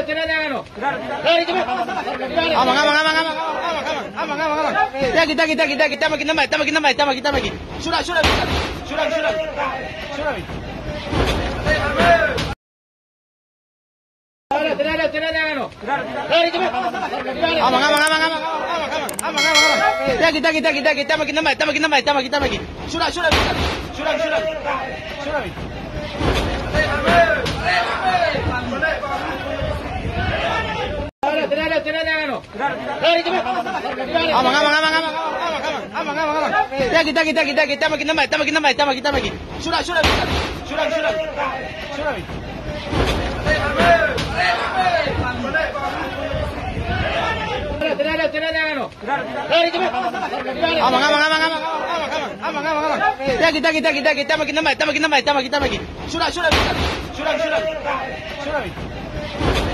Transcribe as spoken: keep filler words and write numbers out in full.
Aman, aman, aman, aman, aman, aman, aman. Tagi, tagi, tagi, tagi, tama kita mai, tama kita mai, tama kita mai. Sudah, sudah, sudah, sudah, sudah. Aman, aman, aman, aman, aman, aman, aman. Tagi, tagi, tagi, tagi, tama kita mai, tama kita mai, tama kita mai. Sudah, sudah, sudah, sudah, sudah. Aman, aman, aman, aman, aman, aman, aman. Tagi, tagi, tagi, tagi, tama kita mai, tama kita mai, tama kita mai. Sudah, sudah, sudah, sudah, sudah. Aman, aman, aman, aman, aman, aman, aman. Tagi, tagi, tagi, tagi, tama kita mai, tama kita mai, tama kita mai. Sudah, sudah, sudah, sudah, sudah.